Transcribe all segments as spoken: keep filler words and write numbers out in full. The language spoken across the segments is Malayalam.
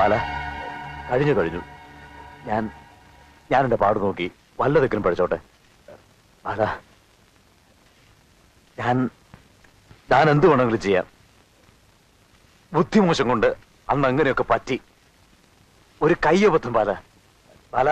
ബാല, കഴിഞ്ഞു കഴിഞ്ഞു. ഞാൻ ഞാൻ എന്റെ പാട് നോക്കി വല്ലതൊക്കെ പഠിച്ചോട്ടെ. ബാല, ഞാൻ ഞാൻ എന്ത് വേണമെങ്കിലും ചെയ്യാം. ബുദ്ധിമോശം കൊണ്ട് അന്ന് അങ്ങനെയൊക്കെ പറ്റി. ഒരു കയ്യബദ്ധം ബാല. ബാല,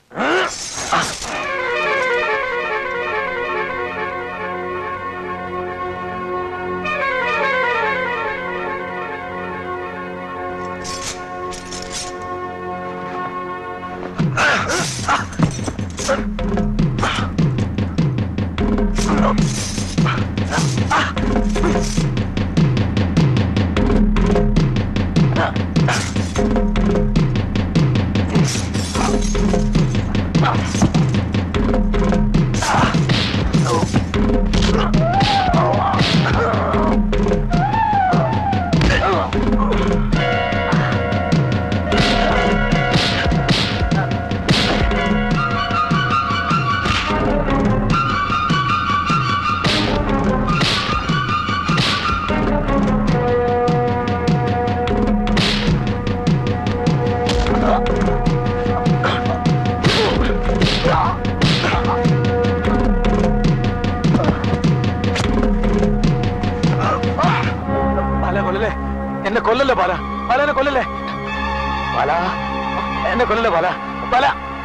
എന്നെ കൊല്ലല്ലേ ബാല. ബാല എന്നെ കൊല്ലല്ലേ ബാല. എന്നെ കൊല്ലല്ലേ ബാല. ബാല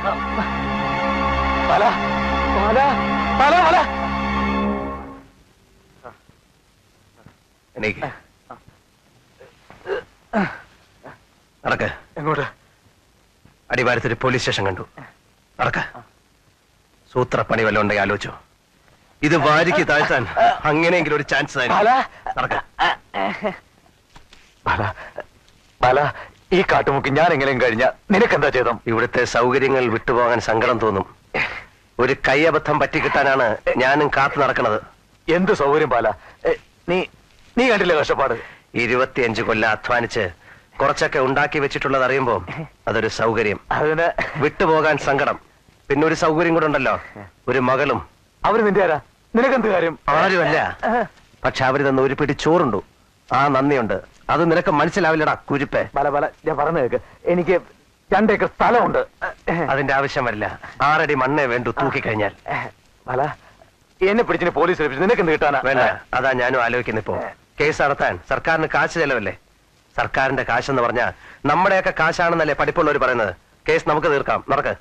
ബാല ബാല ബാല ബാല എനിക്ക് നടക്ക. എങ്ങോട്ട്? അടിവാരത്തൊരു പോലീസ് സ്റ്റേഷൻ കണ്ടു. നടക്ക. സൂത്രപ്പണി വല്ലതും ഉണ്ടെങ്കിൽ ആലോചിച്ചോ. ഇത് വാരിക്ക് താഴ്ത്താൻ അങ്ങനെയെങ്കിലും ഒരു ചാൻസ് നടക്ക. ബാല ബാല, ഈ കാട്ടുമുക്കി ഞാൻ എങ്ങനെയും കഴിഞ്ഞ നിനക്കെന്താ ചെയ്തം? ഇവിടുത്തെ സൗകര്യങ്ങൾ വിട്ടുപോകാൻ സങ്കടം തോന്നും. ഒരു കൈയബദ്ധം പറ്റിക്കിട്ടാനാണ് ഞാനും കാത്തു നടക്കുന്നത്. എന്ത് സൗകര്യം ബാല? നീ നീ കണ്ടില്ലേ കഷ്ടപ്പാട്? ഇരുപത്തിയഞ്ച് കൊല്ലം അധ്വാനിച്ച് കുറച്ചൊക്കെ ഉണ്ടാക്കി വെച്ചിട്ടുള്ളത് അറിയുമ്പോ അതൊരു സൗകര്യം. അതിന് വിട്ടുപോകാൻ സങ്കടം. പിന്നെ ഒരു സൗകര്യം കൂടെ ഉണ്ടല്ലോ, ഒരു മകളും. അവര് നിന്റെ ആരാ? നിനക്കെന്ത് കാര്യം? ആരുമല്ല, പക്ഷെ അവര് തന്ന ഒരു പിടി ചോറുണ്ടു. ആ നന്ദിയുണ്ട്. അത് നിനക്ക് മനസ്സിലാവില്ലടാ കുരിപ്പേ. ബാല ബാല, ഞാൻ പറഞ്ഞു കേക്ക്. എനിക്ക് രണ്ടേക്കർ സ്ഥലമുണ്ട്. അതിന്റെ ആവശ്യം വരില്ല. ആറടി മണ്ണേ വേണ്ടു തൂക്കിക്കഴിഞ്ഞാൽ. ബാല, എന്നെ പിടിച്ചിന് പോലീസ് ഏൽപ്പിച്ചു. നിനക്ക് എന്ത് കിട്ടാനാ? വേണ്ട, അതാ ഞാനും ആലോചിക്കുന്ന. ഇപ്പോ കേസ് നടത്താൻ സർക്കാരിന് കാശ് ചെലവല്ലേ? സർക്കാരിന്റെ കാശെന്ന് പറഞ്ഞാൽ നമ്മുടെയൊക്കെ കാശാണെന്നല്ലേ പഠിപ്പുള്ളവർ പറയുന്നത്. കേസ് നമുക്ക് തീർക്കാം. നടക്ക്.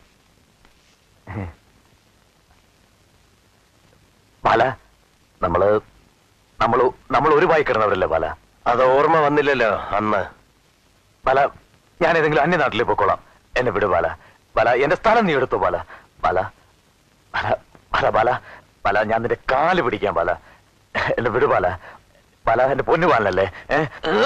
ബാല, നമ്മള് നമ്മള് നമ്മൾ ഒരു വായി കിടന്നവരല്ലേ ബാല? അത് ഓർമ്മ വന്നില്ലല്ലോ അന്ന്. ബാല, ഞാൻ ഏതെങ്കിലും അന്യ നാട്ടിലേക്ക് പോയിക്കോളാം. എന്നെ വിട് ബാല. ബാല, എന്റെ സ്ഥലം നീ എടുത്തു ബാല. ബാല ബാല ബാല ബാല ബാല, ഞാൻ നിന്റെ കാല് പിടിക്കാൻ ബാല. എന്നെ വിട് ബാല. ബാല, എന്റെ പൊന്നു ബാലല്ലേ? ഏഹ്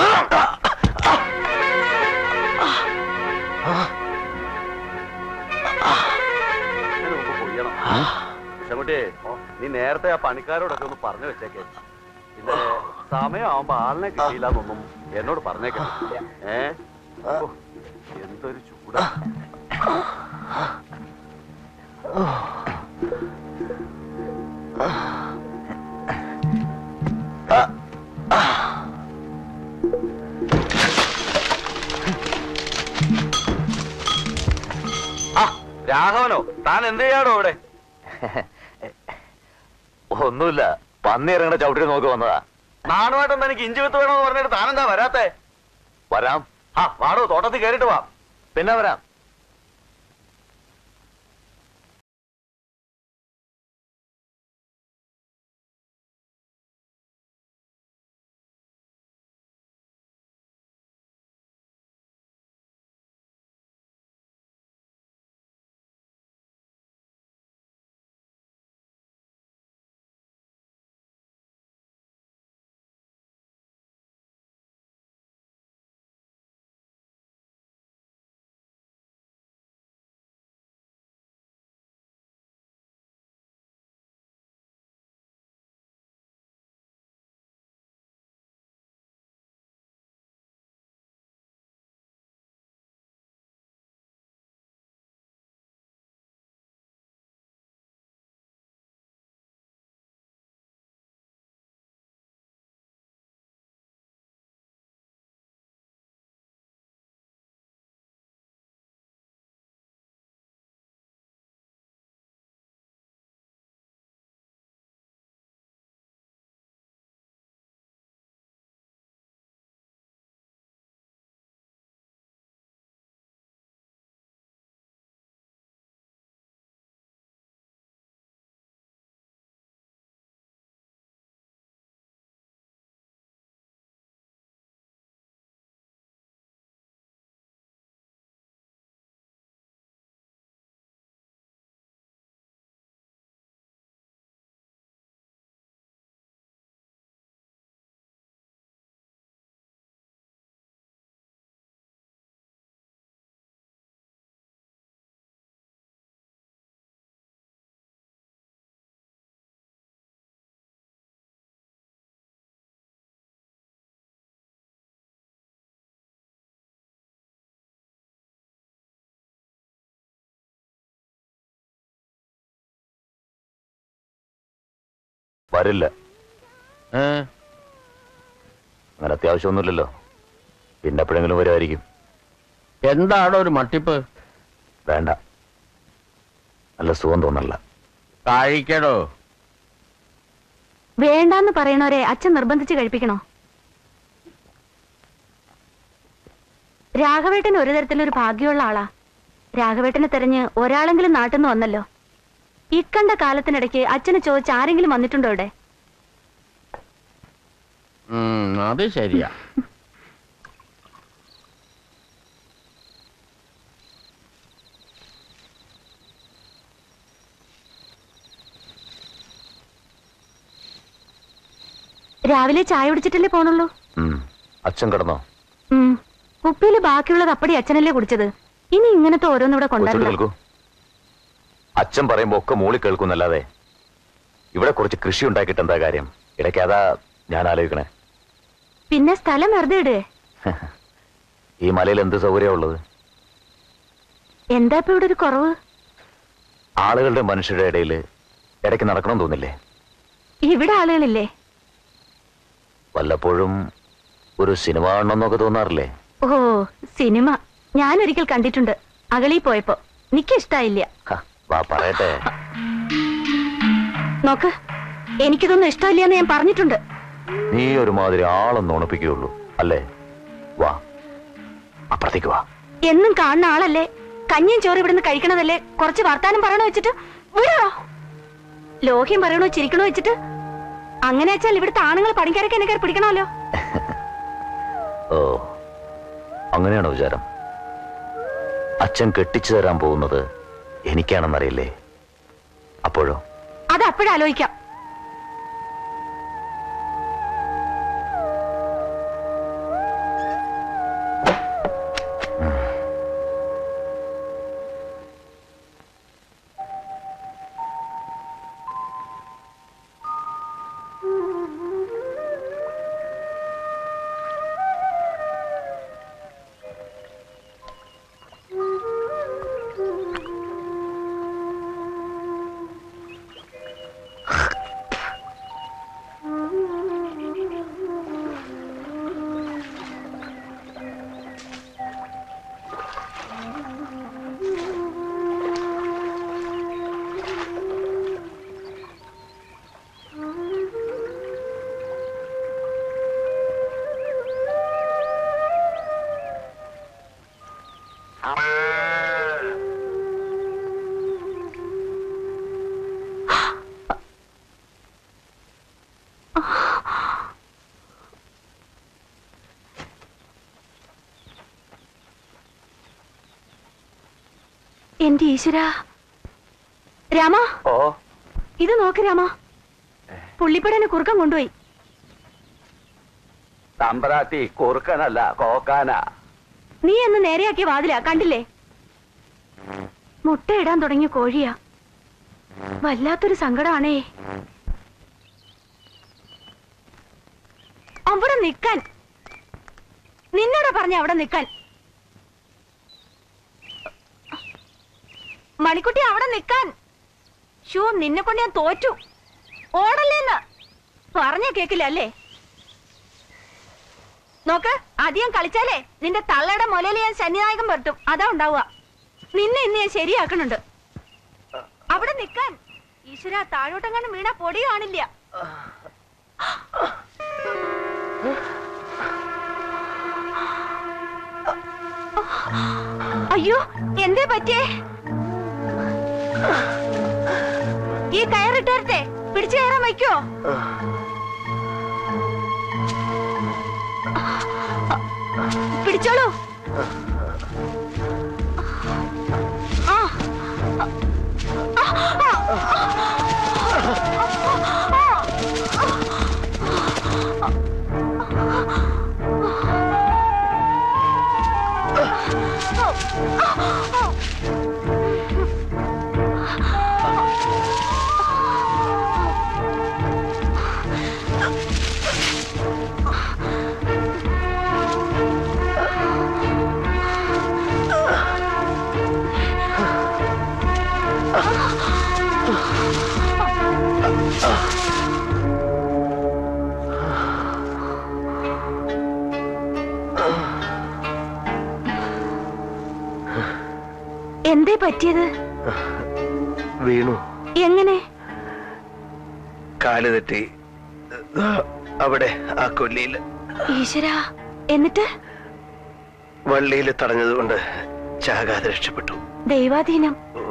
നീ നേരത്തെ ആ പണിക്കാരോടൊക്കെ ഒന്ന് പറഞ്ഞു വെച്ചേക്കേ. പിന്നെ സമയമാകുമ്പോ ആളിനെ കിട്ടിയില്ലെന്നൊന്നും എന്നോട് പറഞ്ഞേക്കേ. ഏ എന്തൊരു ചൂടാ. രാഘവനോ, താൻ എന്ത് ചെയ്യാടോ ഇവിടെ? ഒന്നുമില്ല, പന്നി ഇറങ്ങണ ചവിട്ടി നോക്കി വന്നതാ. നാണുമായിട്ടൊന്നും എനിക്ക് ഇഞ്ചി വിത്ത് വേണമെന്ന് പറഞ്ഞിട്ട് താനെന്താ വരാത്തെ? വരാം. ആ വാടോ, തോട്ടത്തിൽ കയറിയിട്ട് വാ. പിന്നെ വരാം. വരില്ല. അങ്ങനെ അത്യാവശ്യമൊന്നുമില്ലല്ലോ. പിന്നെ എപ്പോഴെങ്കിലും വരുമായിരിക്കും. എന്താണോ ഒരു മട്ടിപ്പ്? വേണ്ട, നല്ല സുഖം തോന്നല്ല. കഴിക്കടോ. വേണ്ടാന്ന് പറയണവരെ അച്ഛൻ നിർബന്ധിച്ച് കഴിപ്പിക്കണോ? രാഘവേട്ടൻ ഒരു തരത്തിലൊരു ഭാഗ്യമുള്ള ആളാ. രാഘവേട്ടനെ തെരഞ്ഞ് ഒരാളെങ്കിലും നാട്ടിൽ നിന്ന് വന്നല്ലോ. ഇക്കണ്ട കാലത്തിനിടയ്ക്ക് അച്ഛനെ ചോദിച്ച് ആരെങ്കിലും വന്നിട്ടുണ്ടോ ഇവിടെ? അത് ശരിയാ. രാവിലെ ചായ കുടിച്ചിട്ടല്ലേ പോണുള്ളൂ? അച്ഛൻ കിടന്നോ? കുപ്പിയില് ബാക്കിയുള്ളത് അപ്പടി അച്ഛനല്ലേ കുടിച്ചത്. ഇനി ഇങ്ങനത്തെ ഓരോന്നിവിടെ കൊണ്ടുവരണം. അച്ഛൻ പറയുമ്പോ ഒക്കെ മൂളി കേൾക്കുന്നല്ലാതെ ഇവിടെ കുറച്ച് കൃഷി ഉണ്ടാക്കിയിട്ട് എന്താ കാര്യം? ഇടയ്ക്ക് അതാ ഞാൻ ആലോചിക്കണേ. പിന്നെ സ്ഥലം വെറുതെ ഇടേ. ഈ മലയിൽ എന്ത് സൗകര്യ ഉള്ളത്? എന്താ ഇപ്പൊ ഇവിടെ ഒരു കുറവ്? ആളുകളുടെ മനുഷ്യരുടെ ഇടയിൽ ഇടയ്ക്ക് നടക്കണം തോന്നില്ലേ? ഇവിടെ ആളുകളില്ലേ? വല്ലപ്പോഴും ഒരു സിനിമ കാണണമെന്നൊക്കെ തോന്നാറില്ലേ? ഓ, സിനിമ ഞാൻ ഒരിക്കൽ കണ്ടിട്ടുണ്ട്. അകളി പോയപ്പോ എനിക്കിഷ്ടായില്ല. വാ പറയട്ടെ. നോക്ക്, എനിക്കിതൊന്നും ഇഷ്ടമില്ലെന്ന് ഞാൻ പറഞ്ഞിട്ടുണ്ട്. നീ ഒരുമാതിരി ആളൊന്നും ഉണപ്പിക്കുകയുള്ളൂ അല്ലേ? വാ, അപ്പുറത്തേക്ക് വാ. എന്നും കാണുന്ന ആളല്ലേ, കഞ്ഞിയും ചോറ് ഇവിടുന്ന് കഴിക്കണതല്ലേ. കുറച്ച് വർത്താനം പറയണോ വെച്ചിട്ട് വിടോ. ലോഹ്യം പറയണോ ചിരിക്കണോ വെച്ചിട്ട്. അങ്ങനെ വെച്ചാൽ ഇവിടുത്തെ ആണുങ്ങൾ പണിക്കാരൊക്കെ എന്നെ കയറി പിടിക്കണമല്ലോ. ഓ, അങ്ങനെയാണോ വിചാരം? അച്ഛൻ കെട്ടിച്ചു തരാൻ പോകുന്നത് എനിക്കാണെന്നറിയില്ലേ? അപ്പോഴോ? അത് അപ്പോഴാലോചിക്കാം. എന്റെ ഈശ്വര. രാമ, ഓ, ഇത് നോക്ക് രാമ, പുള്ളിപ്പടനെ കുറുക്കം കൊണ്ടുപോയി. തമ്പരാട്ടി കുറുക്കനല്ല, കോക്കാനാ. നീ എന്ന് നേരെയാക്കിയ വാതിലാ, കണ്ടില്ലേ? മുട്ടയിടാൻ തുടങ്ങിയ കോഴിയാ. വല്ലാത്തൊരു സങ്കടമാണേ. അവിടെ നിക്കാൻ, നിന്നോടാ പറഞ്ഞ അവിടെ നിക്കാൻ. മണിക്കുട്ടി അവിടെ നിക്കാൻ. ഷോ, നിന്നെ കൊണ്ട് ഞാൻ തോറ്റു. ഓടല്ലേന്ന് പറഞ്ഞ കേക്കില്ല അല്ലേ? നോക്ക്, അധികം കളിച്ചാലേ നിന്റെ തള്ളയുടെ മുലയിൽ ഞാൻ ശനിനായകം പറ്റും. അതാ ഉണ്ടാവുക. നിന്നെ ഇന്ന് ഞാൻ ശരിയാക്കണുണ്ട്. അവിടെ നിക്കാൻ. ഈശ്വര, താഴോട്ടെങ്ങാനും വീണ പൊടി കാണില്ല. അയ്യോ, എന്തേ പറ്റിയേ? ഈ കയറിട്ടേ പിടിച്ചു കയറാൻ വയ്ക്കോ? പിടിച്ചോളൂ. ആ, എന്തേ പറ്റിയത്? വീണു. എങ്ങനെ? കാല് തെറ്റി അവിടെ ആ കൊല്ലിയില്. ഈശ്വരാ, എന്നിട്ട്? വള്ളിയിൽ തടഞ്ഞതുകൊണ്ട് ചാകാതെ രക്ഷപ്പെട്ടു. ദൈവാധീനം.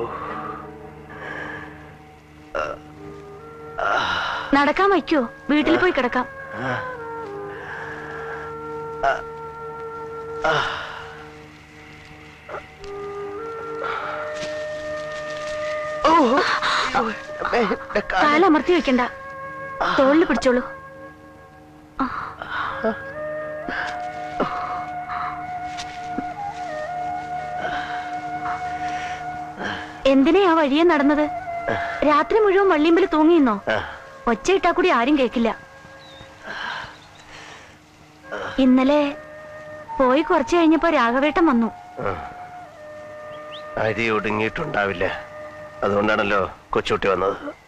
നടക്കാൻ വയ്ക്കോ? വീട്ടിൽ പോയി കിടക്കാം. കാലമർത്തി വെക്കണ്ട, തോളിൽ പിടിച്ചോളൂ. എന്തിനാ ആ വഴിയെ നടന്നത്? രാത്രി മുഴുവൻ വള്ളിയമ്പല് തൂങ്ങിന്നോ? ഒച്ചയിട്ടാ കൂടി ആരും കേക്കില്ല. ഇന്നലെ പോയി കുറച്ചു കഴിഞ്ഞപ്പോ രാഘവേട്ടൻ വന്നു. അരി ഒടുങ്ങിയിട്ടുണ്ടാവില്ല, അതുകൊണ്ടാണല്ലോ കൊച്ചുകുട്ടി വന്നത്.